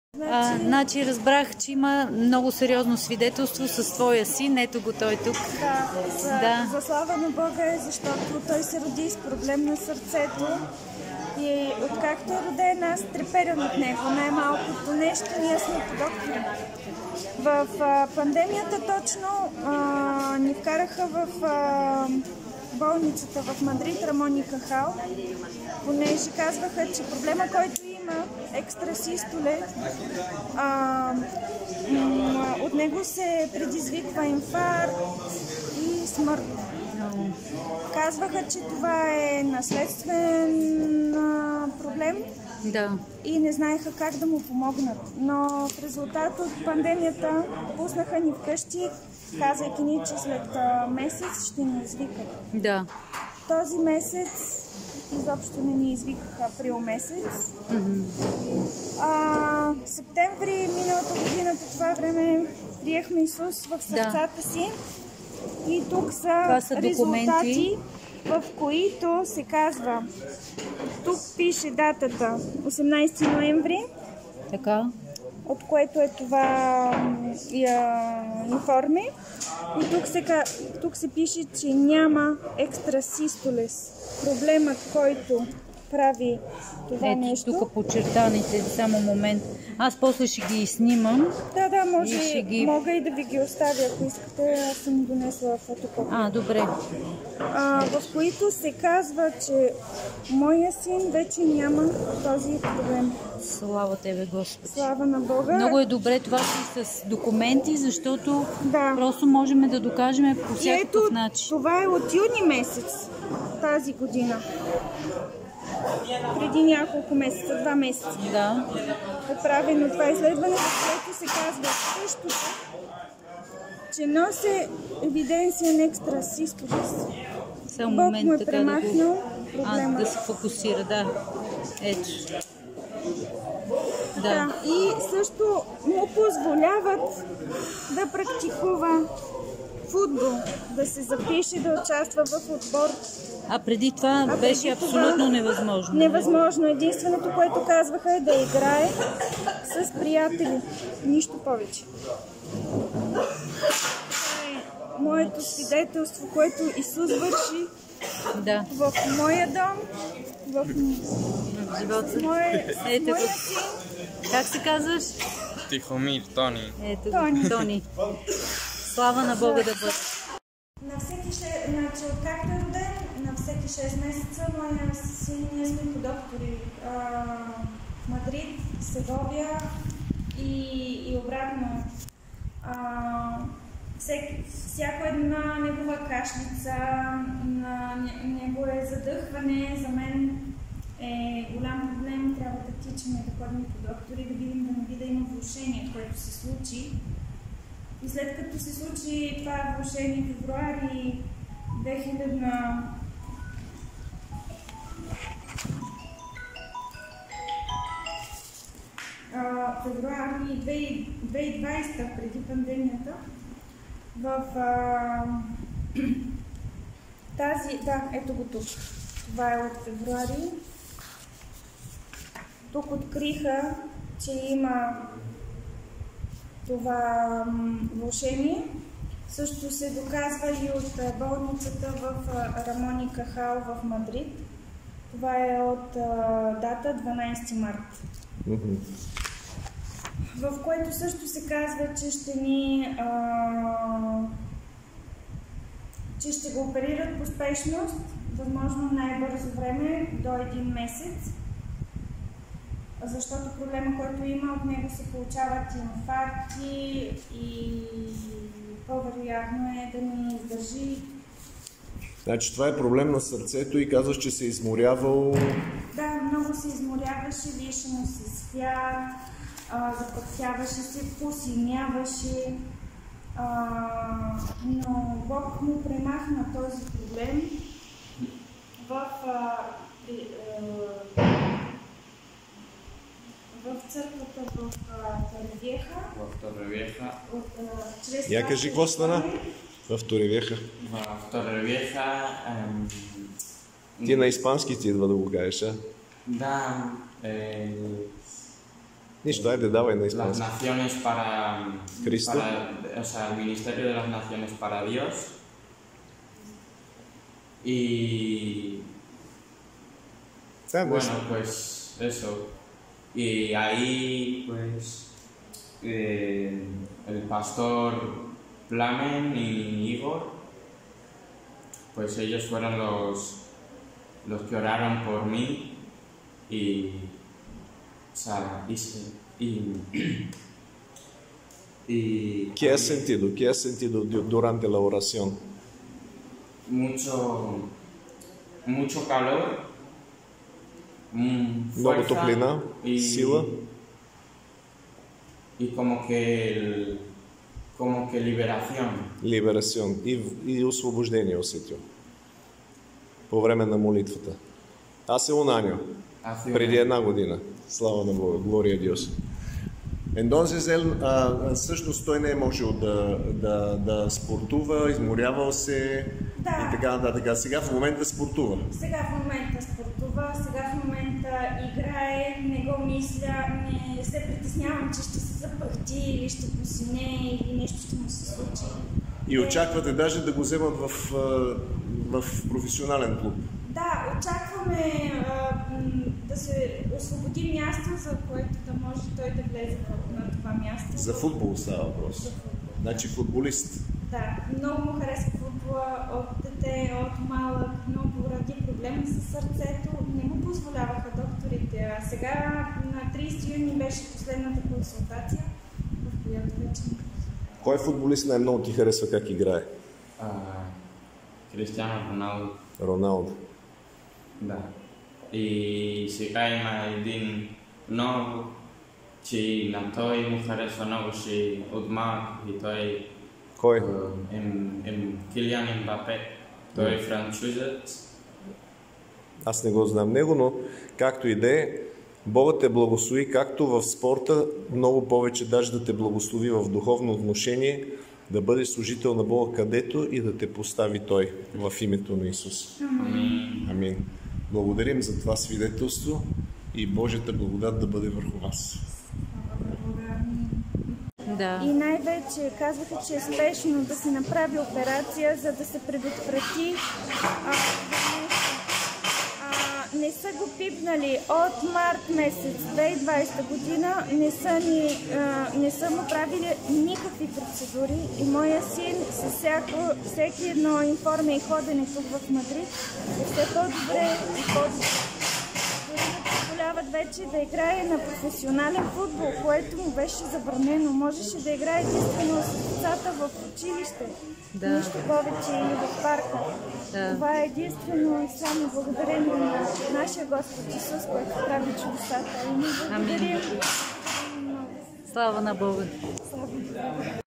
Значи разбрах, че има много сериозно свидетелство с твоя син. Ето го той тук. За слава на Бога е, защото той се роди с проблем на сърцето. И откакто е роден, аз треперям от него. Най-малкото нещо, ние сме по доктори. В пандемията точно ни вкараха в болницата в Мадрид, Рамон и Кахал, понеже казваха, че проблема, който има, екстрасистоле, от него се предизвиква инфаркт и смърт. Казваха, че това е наследствен проблем и не знаеха как да му помогнат. Но в резултат от пандемията пуснаха ни вкъщи, казайки ни, че след месец ще ни извикат. Този месец изобщо не ни извикаха, април месец. Септември миналата година по това време приехме Исус в сърцата си. И тук са резултати, в които се казва, тук пише датата 18 ноември, от което е това информи. И тук се пише, че няма екстрасистолес. Проблемът, който прави това нещо. Тук подчертаните, само момент. Аз после ще ги снимам. Може, мога и да ви ги оставя, ако искате. Аз съм донесла фотокопия. Добре. В които се казва, че моя син вече няма този проблем. Слава Тебе, Господи. Слава на Бога. Много е добре това си с документи, защото просто можем да докажем по всякакъв начин. Това е от юни месец тази година. Преди няколко месеца, 2 месеца. Е правено това изследване, в което се казва същото, че носи евиденция екстрасистолес. Бог му е премахнал проблема. Да се фокусира, Ето. И също му позволяват да практикува футбол, да се запише, да участва в отбор. Преди това беше абсолютно невъзможно. Невъзможно. Единственото, което казваха е да играе с приятели. Нищо повече. Това е моето свидетелство, което Исус върши в моя дом, в моя син. Как се казваш? Тихомир, Тони. Тони. Слава на Бога да бъде. Откакто е роден, на всеки 6 месеца моя син, ние сме по доктори в Мадрид, Сеговия и обратно. Всяко една негова кашлица, на негово задъхване за мен е голям проблем. Трябва да тичаме, да ходим по доктори, да видим да не би да има влошение, което се случи. И след като се случи това влошение в февруари 2020, преди пандемията, в ето го тук. Това е от февруари. Тук откриха, че има това влошение. Също се доказва и от болницата в Рамон и Кахал в Мадрид. Това е от дата 12 март. В което също се казва, че че ще го оперират по спешност, възможно най-бързо време, до 1 месец. Защото проблема, който има, от него се получават инфаркти и по-вероятно е да ни издържи. Значи това е проблем на сърцето и казваш, че се е изморявал... Много се изморяваше, виеше му се спя, запътяваше се, посиняваше, но Бог му премахна този проблем в църквата в Торревieja. Я кажи, какво стана в Торревieja? В Торревieja... Ти на испански ти идва да го кажеш, а? Да, Нищо, айде, давай на las испански. naciones para, Cristo. o sea, el ministerio de las naciones para Dios. Y bueno, pues eso. Y ahí, pues, el pastor Plamen y Igor, pues ellos fueron los que oraron por mí y, o sea, ¿Qué has sentido durante la oración? Mucho calor, Много fuerza топлина, сила y como que liberación. Либерацион и освобождение усетил по време на молитвата. Hace un año, преди една година. Слава на Бога, Глория Диос. Entonces, всъщност той не е можел да спортува, изморявал се и така нататък. Сега в момента спортува. Сега в момента играе, не го мисля, не се притеснявам, че ще се запъхти или ще посине или нещо ще му се случи. И очаквате даже да го вземат в професионален клуб. Да, очакваме да се освободи място, за което да може той да влезе на това място. За футбол става въпрос. Значи футболист. Да, много му харесва футбола от дете, от малък, но поради проблема с сърцето не му позволяваха докторите. А сега на 30 юни беше последната консултация, в която вече... Кой футболист най-много ти харесва как играе? Cristiano Ronaldo. Роналдо. Da. Y сега има един нов, че на той му харесва много си от малък и той Кой? Килиан Мбапе. Той е французец. Аз не го знам него, но както и да е, Бога те благослови както в спорта, много повече даже да те благослови в духовно отношение, да бъдеш служител на Бога където и да те постави Той в името на Исус. Амин. Благодарим за това свидетелство и Божията благодат да бъде върху вас. Да. И най-вече казваха, че е спешно да се направи операция, за да се предотврати не са го пипнали от март месец 2020 година, не са му правили никакви процедури и моя син с всеки едно информе и ходене тук в Мадрид е все по-добре и по-добре. Дори да позволяват вече да играе на професионален футбол, което му беше забранено. Можеше да играе единствено с децата в училище. Да. Нищо повече или в парка. Да. Това е единствено и само благодарение на нашия Господ Исус, който прави чудесата. И ние благодарим. Слава на Бога! Слава на Бога!